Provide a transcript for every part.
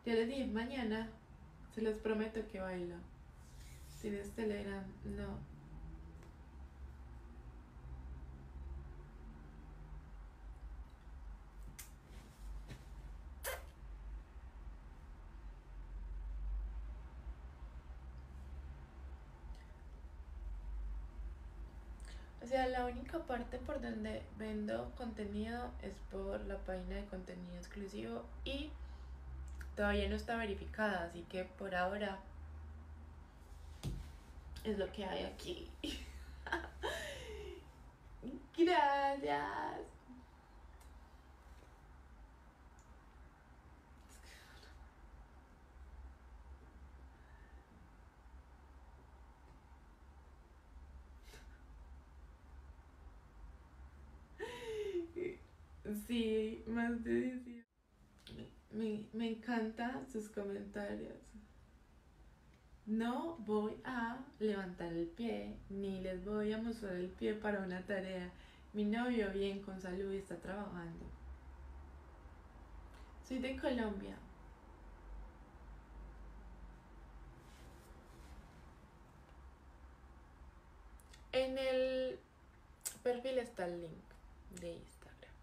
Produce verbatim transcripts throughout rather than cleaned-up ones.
Ya les dije, mañana se los prometo que bailo. ¿Tienes Telegram? No. O sea, la única parte por donde vendo contenido es por la página de contenido exclusivo y todavía no está verificada, así que por ahora es lo que hay aquí. Gracias. Sí, más de diez. Me, me encantan sus comentarios. No voy a levantar el pie, ni les voy a mostrar el pie para una tarea. Mi novio bien con salud y está trabajando. Soy de Colombia. En el perfil está el link de Instagram.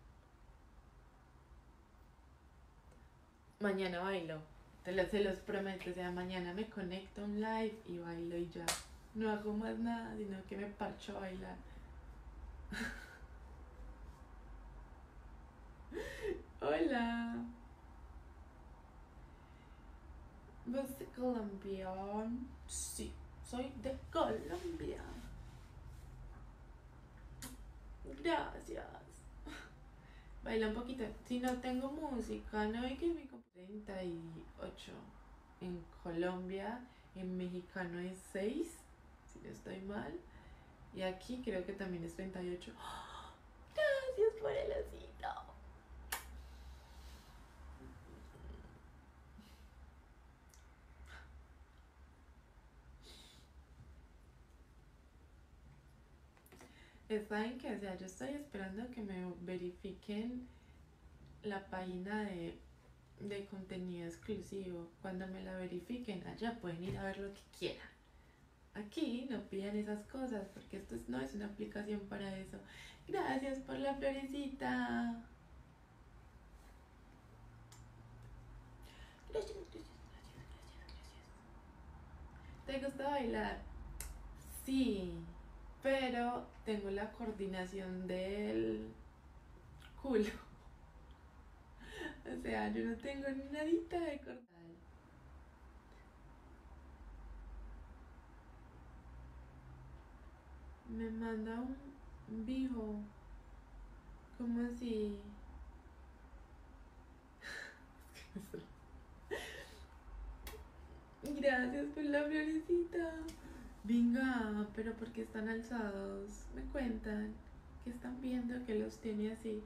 Mañana bailo. Te lo, se los prometo. O sea, mañana me conecto a un live y bailo y ya. No hago más nada, sino que me parcho a bailar. Hola. ¿Vos de Colombia? Sí, soy de Colombia. Gracias. Baila un poquito. Si no tengo música, no hay que mi treinta y ocho. En Colombia, en mexicano es seis, si no estoy mal. Y aquí creo que también es treinta y ocho. ¡Oh! Gracias por el osito. Saben que, o sea, yo estoy esperando que me verifiquen la página de, de contenido exclusivo. Cuando me la verifiquen, allá pueden ir a ver lo que quieran. Aquí no pidan esas cosas porque esto no es una aplicación para eso. Gracias por la florecita. Gracias, gracias, gracias, gracias, gracias. ¿Te gusta bailar? Sí, pero tengo la coordinación del culo. O sea, yo no tengo ni nadita de coordinación. Me manda un vivo. ¿Cómo así? Gracias por la florecita. Venga, pero ¿por qué están alzados? Me cuentan que están viendo que los tiene así.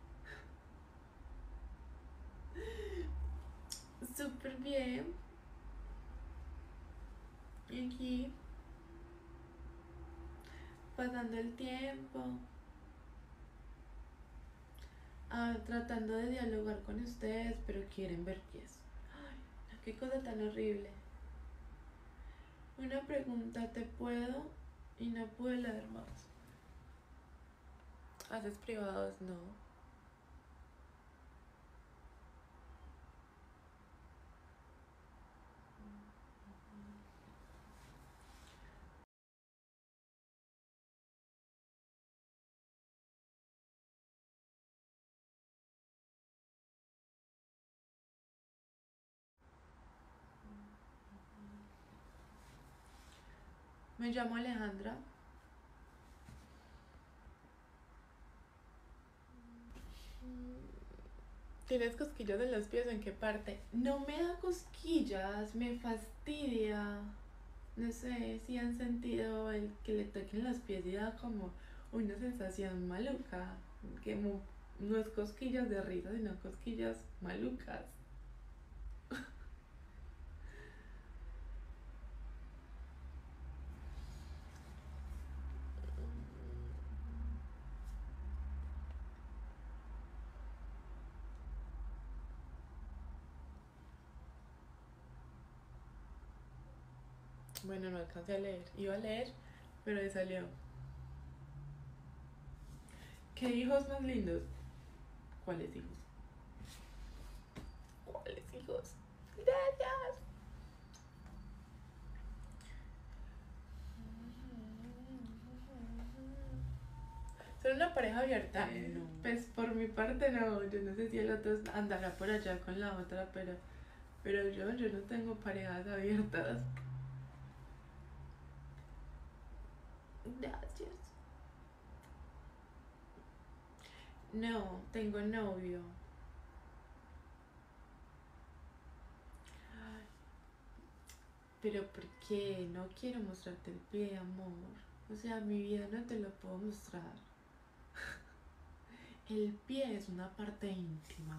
Súper bien. Y aquí, pasando el tiempo, ah, tratando de dialogar con ustedes, pero quieren ver pies. Ay, qué cosa tan horrible. Una pregunta, ¿te puedo? Y no puedo leer más. ¿Haces privados? No. Me llamo Alejandra. ¿Tienes cosquillas en los pies? ¿En qué parte? No me da cosquillas, me fastidia. No sé si han sentido el que le toquen los pies y da como una sensación maluca. Que no es cosquillas de risa, sino cosquillas malucas. Bueno, no alcancé a leer. Iba a leer, pero me salió. ¿Qué hijos más lindos? ¿Cuáles hijos? ¿Cuáles hijos? Gracias. Son una pareja abierta. Eh, no. Pues por mi parte no. Yo no sé si el otro andará por allá con la otra, pero, pero yo, yo no tengo parejas abiertas. Gracias. No, tengo novio. Ay, pero ¿por qué? No quiero mostrarte el pie, amor. O sea, mi vida no te lo puedo mostrar. El pie es una parte íntima.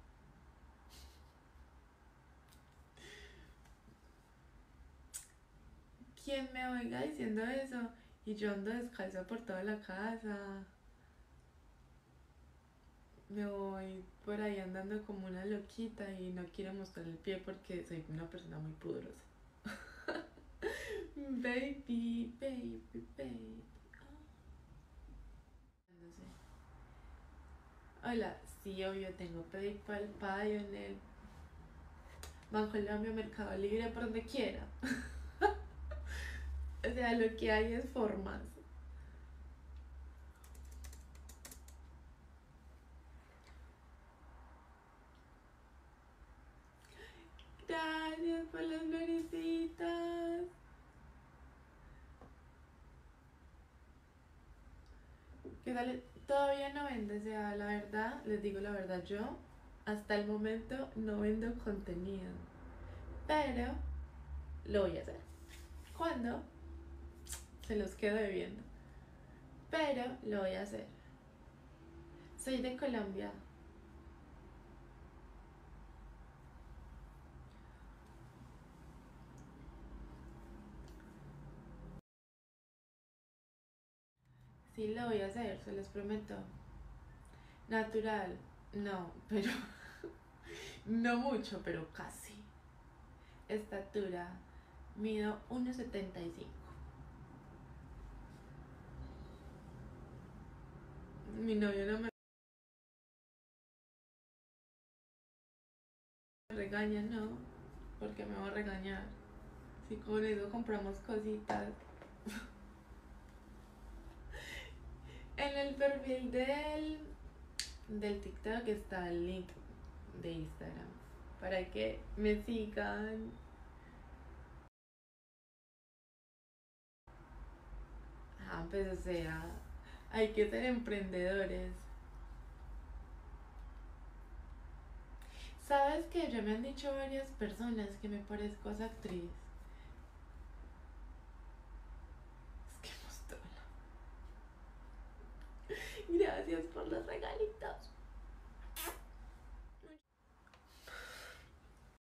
Quien me oiga diciendo eso y yo ando descalza por toda la casa, me voy por ahí andando como una loquita y no quiero mostrar el pie porque soy una persona muy pudorosa. Baby, baby, baby. No sé. Hola, sí, obvio, tengo PayPal, Payoneer, Bancolombia, Mercado Libre, por donde quiera. O sea, lo que hay es formas. Gracias por las florecitas. Que sale, todavía no vendo, o sea, la verdad, les digo la verdad, yo hasta el momento no vendo contenido, pero lo voy a hacer. ¿Cuándo? Se los quedo debiendo, pero lo voy a hacer. Soy de Colombia. Sí, lo voy a hacer, se los prometo. Natural, no, pero no mucho, pero casi. Estatura, mido uno setenta y cinco. Mi novio no me regaña, no, porque me va a regañar. Si con eso compramos cositas. En el perfil del, del TikTok está el link de Instagram para que me sigan. Ah, pues o sea, hay que ser emprendedores. ¿Sabes que ya me han dicho varias personas que me parezco a esa actriz?